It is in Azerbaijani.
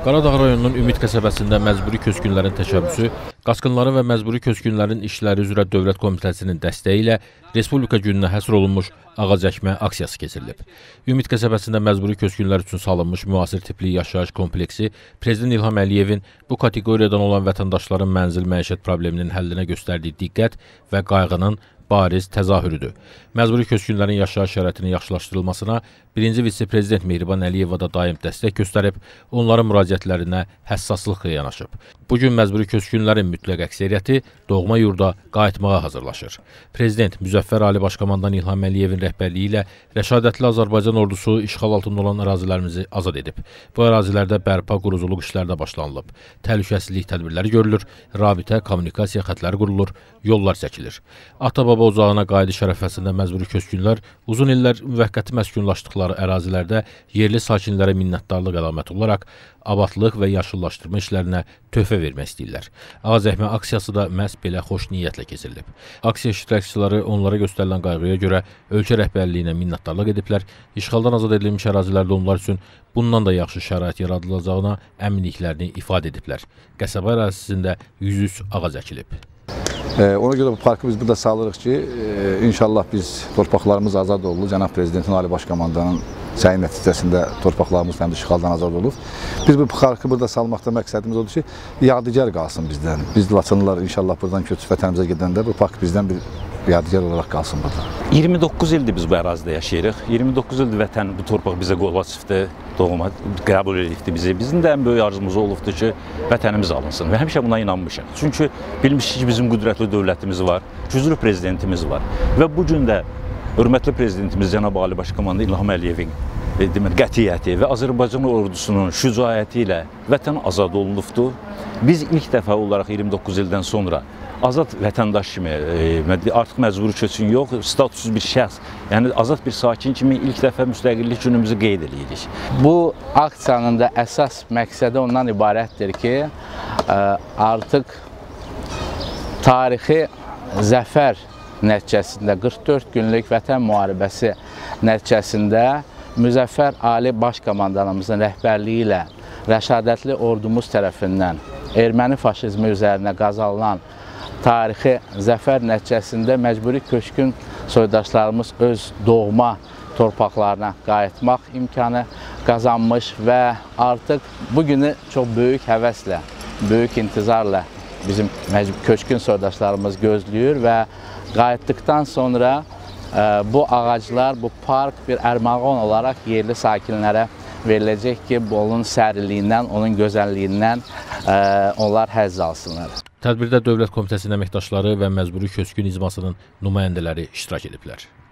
Qaradağ rayonunun Ümid qəsəbəsində məcburi köçkünlərin təşəbbüsü, qaçqınların və məcburi köçkünlərin işləri üzrə Dövlət Komitəsinin dəstəyi ilə Respublika gününə həsr olunmuş ağac əkmə aksiyası keçirilib. Ümid qəsəbəsində məcburi köçkünlər üçün salınmış müasir tipli yaşayış kompleksi Prezident İlham Əliyevin bu kateqoriyadan olan vətəndaşların mənzil məişət probleminin həllinə göstərdiyi diqqət və qayğının bariz təzahürüdür. Məcburi köçkünlərin yaşayış şəraitinin yaxşılaşdırılmasına birinci vitse-prezident Mehriban Əliyeva da daim dəstək göstərib, onların müraciətlərinə həssaslıqla yanaşıb. Bugün məcburi köçkünlərin mütləq əksəriyyəti doğma yurda qayıtmağa hazırlaşır. Prezident Müzəffər Ali Başkomandan İlham Əliyevin rəhbərliyi ilə rəşadətli Azərbaycan ordusu işğal altında olan ərazilərimizi azad edib. Bu ərazilərdə bərpa, quruculuq işləri də başlanılıb. Təhlükəsizlik tədbirləri görülür, rabitə, kommunikasiya xətləri qurulur, yollar çəkilir. Ata-baba ocağına qayıdış ərəfəsində məcburi köçkünlər uzun illər müvəqqəti məskunlaşdıqları ərazilərdə yerli sakinlərə minnətdarlıq əlaməti olaraq abadlıq və yaşıllaşdırma işlərinə töhfə vermək istəyirlər. Ağac əkmə aksiyası da məhz belə xoş niyyətlə keçirilib. Aksiya iştirakçıları onlara göstərilən qayğıya görə ölkə rəhbərliyinə minnətdarlıq ediblər. İşğaldan azad edilmiş ərazilərdə onlar üçün bundan da yaxşı şərait yaradılacağına əminliklərini ifadə ediblər. Qəsəbə ərazisində 103 ağac əkilib. Ona görə bu parkı biz burada salırıq ki, inşallah biz torpaqlarımız azad oldu. Cənab Prezidentin Ali Başkomandanın səyi nəticəsində torpaqlarımız həm də işğaldan azad olub. Biz bu parkı burada salmaqda məqsədimiz odur ki, yadigar qalsın bizdən. Biz Laçınlılar inşallah buradan köçüb vətənimizə gedəndə bu park bizdən bir yadigar olaraq qalsın burada. 29 ildir biz bu ərazidə yaşayırıq. 29 ildir vətən, bu torpaq bizə qol açıbdı, doğma qəbul edibdi bizi. Bizim də ən böyük arzumuz olubdur ki, vətənimiz alınsın və həmişə buna inanmışıq. Çünki bilmişik ki, bizim qüdrətli dövlətimiz var, güclü prezidentimiz var və bu gün də hörmətli prezidentimiz Cənab Ali Başkomandan İlham Əliyevin qətiyyəti və Azərbaycan ordusunun şücaəti ilə vətən azad olunubdur. Biz ilk dəfə olaraq 29 ildən sonra azad vətəndaş kimi, artıq məcburi köçkün yox, statussuz bir şəxs, yəni azad bir sakin kimi ilk dəfə müstəqillik günümüzü qeyd edirik. Bu aksiyanın da əsas məqsədi ondan ibarətdir ki, artıq tarixi zəfər nəticəsində 44 günlük vətən müharibəsi nəticəsində Müzəffər Ali Başkomandanımızın rəhbərliyi ilə rəşadətli ordumuz tərəfindən erməni faşizmi üzərinə qazanılan tarixi zəfər nəticəsində məcburi köçkün soydaşlarımız öz doğma torpaqlarına qayıtmaq imkanı qazanmış və artıq bugünü çox böyük həvəslə, böyük intizarla bizim köçkün soydaşlarımız gözləyir və qayıtdıqdan sonra bu ağaclar, bu park bir ərmağan olaraq yerli sakinlərə veriləcək ki, onun səriliyindən, onun gözəlliyindən onlar həzz alsınlar. Tədbirdə Dövlət Komitəsinin əməkdaşları və məcburi köçkün icmasının nümayəndələri iştirak ediblər.